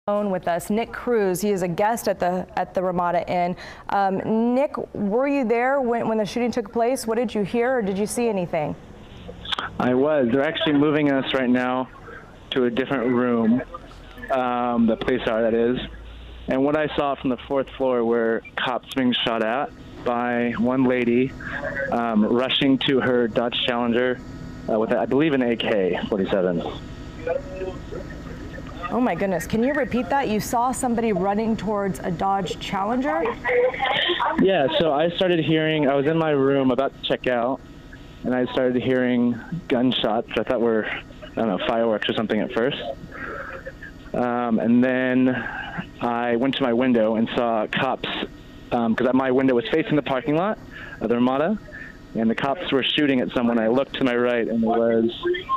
With us, Nick Cruz. He is a guest at the Ramada Inn. Nick, were you there when the shooting took place? What did you hear, or did you see anything? I was. They're actually moving us right now to a different room. The police are, that is. And what I saw from the fourth floor were cops being shot at by one lady rushing to her Dodge Challenger with, I believe, an AK-47. Oh my goodness, can you repeat that? You saw somebody running towards a Dodge Challenger? Yeah, so I started hearing, I was in my room about to check out, and I started hearing gunshots. I thought were, I don't know, fireworks or something at first. And then I went to my window and saw cops, because my window was facing the parking lot of the Ramada, and the cops were shooting at someone. I looked to my right, and there was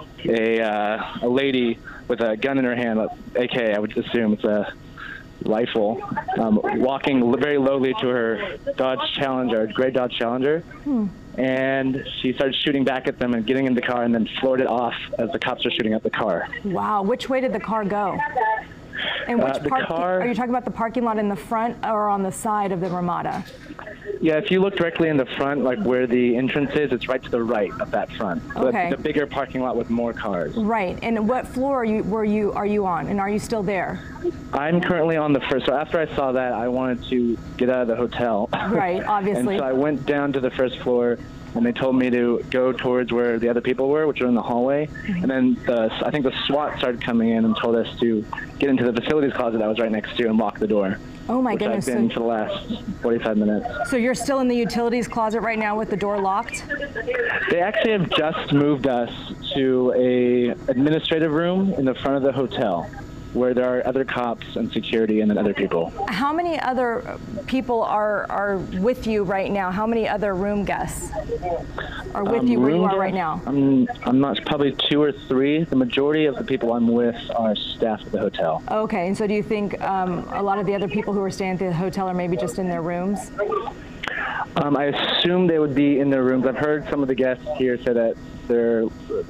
a lady with a gun in her hand, AK, I would assume it's a rifle, walking very lowly to her Dodge Challenger, gray Dodge Challenger, and she started shooting back at them and getting in the car and then floored it off as the cops were shooting at the car. Wow, which way did the car go? And which are you talking about the parking lot in the front or on the side of the Ramada? Yeah, if you look directly in the front, like where the entrance is, it's right to the right of that front. So okay. It's a bigger parking lot with more cars. Right. And what floor are you on? And are you still there? I'm currently on the first. So after I saw that, I wanted to get out of the hotel. Right, obviously. And so I went down to the first floor, and they told me to go towards where the other people were, which were in the hallway. And then I think the SWAT started coming in and told us to get into the facilities closet that was right next to and lock the door. Oh my goodness. I've been for the last 45 minutes. So you're still in the utilities closet right now with the door locked? They actually have just moved us to a administrative room in the front of the hotel, where there are other cops and security and then other people. How many other people are with you right now? How many other room guests are with you where you are right now? I'm not, probably 2 or 3. The majority of the people I'm with are staff at the hotel. Okay, and so do you think a lot of the other people who are staying at the hotel are maybe just in their rooms? I assume they would be in their rooms. I've heard some of the guests here say that their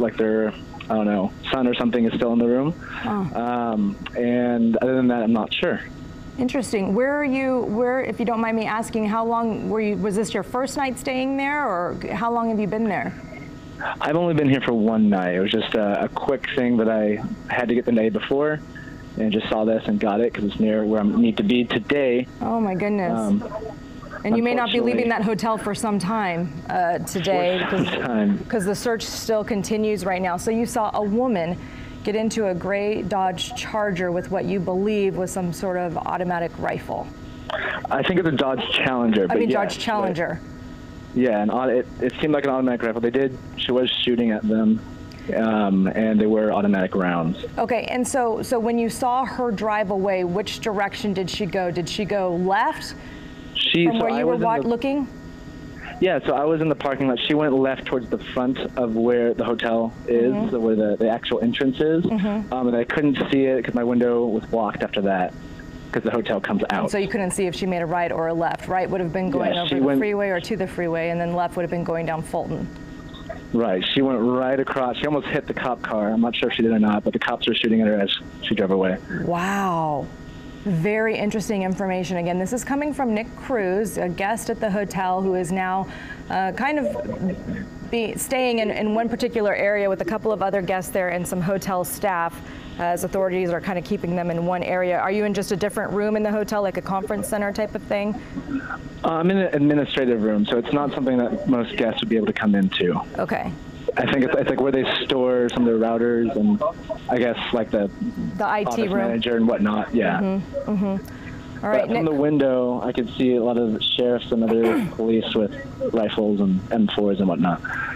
I don't know, son or something is still in the room. Oh. And other than that, I'm not sure. Interesting. Where, if you don't mind me asking, how long was this your first night staying there, or how long have you been there? I've only been here for one night. It was just a quick thing that I had to get the day before, and just saw this and got it because it's near where I need to be today. Oh my goodness. And you may not be leaving that hotel for some time today because the search still continues right now. So you saw a woman get into a gray Dodge Charger with what you believe was some sort of automatic rifle. I think it's a Dodge Challenger. I mean, Dodge Challenger. Yeah, and it seemed like an automatic rifle. She was shooting at them, and they were automatic rounds. Okay, and so when you saw her drive away, which direction did she go? Did she go left? From where you were looking? Yeah, so I was in the parking lot. She went left towards the front of where the hotel is, where the actual entrance is. And I couldn't see it because my window was blocked after that because the hotel comes out. And so you couldn't see if she made a right or a left. Right would have been going over the freeway or to the freeway, and then left would have been going down Fulton. Right. She went right across. She almost hit the cop car. I'm not sure if she did or not, but the cops were shooting at her as she drove away. Wow. Very interesting information. Again, this is coming from Nick Cruz, a guest at the hotel who is now kind of staying in one particular area with a couple of other guests there and some hotel staff, as authorities are kind of keeping them in one area. Are you in just a different room in the hotel, like a conference center type of thing? I'm in an administrative room, so it's not something that most guests would be able to come into. Okay. I think it's like where they store some of their routers and I guess like the IT room manager and whatnot. Yeah. All right. But from the window, I could see a lot of sheriffs and other police with rifles and M4s and whatnot.